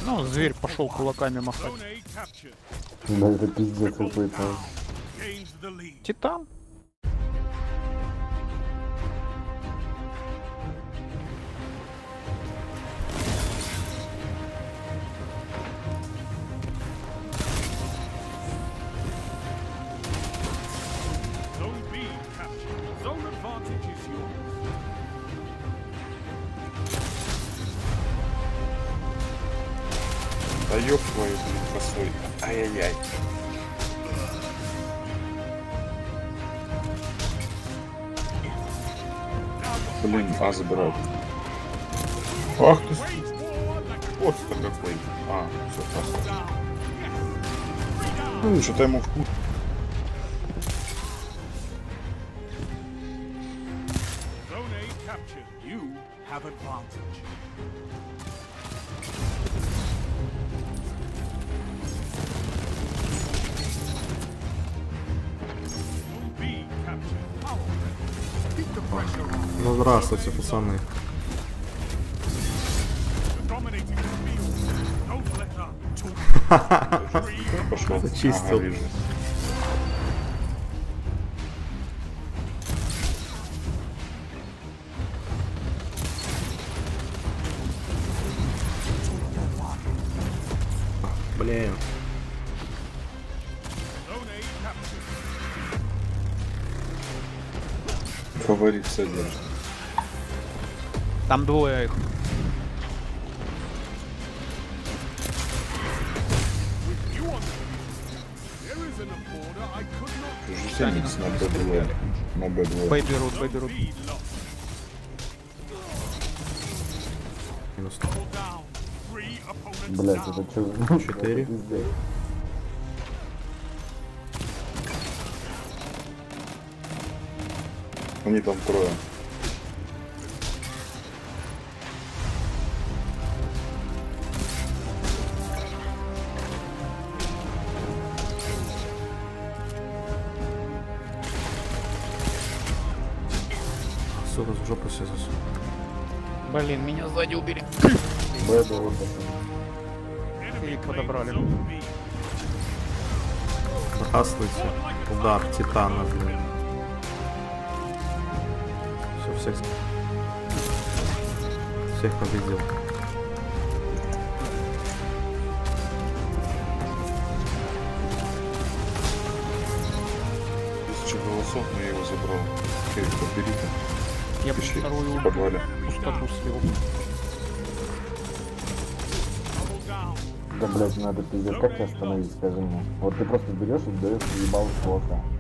Ну, зверь пошел кулаками махать. Да это пиздец какой-то. Титан? Да ёб твою, блин, косой. Ай-яй-яй. Блин, забирают. Ах ты, вот ты какой. Все, хорошо. Ну, что-то ему вкус. Ну здравствуйте, пацаны. Пошел. Зачистил. Вижу. Блин. Фаворит содержит. Там двое их. Жусенец на Б2. На Б2. Бэй берут, бэй берут. Минус. Блять, это что? 4. Они там трое. Сука, в жопу все засунул. Блин, меня сзади убили. И подобрали. Здравствуйте. Удар Титана, блин. Все, всех победил. Тысяча голосов, но я его забрал. Окей, побери-ка. Я бы Пиши вторую в подвале. пустоту слил. Да, блять, надо пиздец, как тебя остановить, скажи мне. Вот ты просто берешь и даешь ебал плохо.